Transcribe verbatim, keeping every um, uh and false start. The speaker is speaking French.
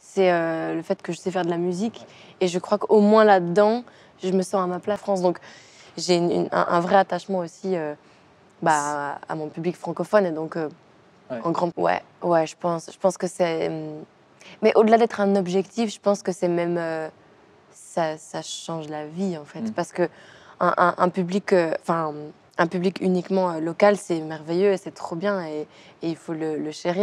c'est euh, le fait que je sais faire de la musique. Et je crois qu'au moins là-dedans, je me sens à ma place en France. Donc j'ai une- une- un, un vrai attachement aussi euh, bah, à mon public francophone. Et donc, euh, Ouais. en grand... Ouais, ouais, je pense, je pense que c'est... hum, Mais au-delà d'être un objectif, je pense que c'est même... euh, ça, ça change la vie, en fait. Mm. Parce que un, un- un public, euh, enfin, un public uniquement euh, local, c'est merveilleux et c'est trop bien et, et il faut le, le chérir.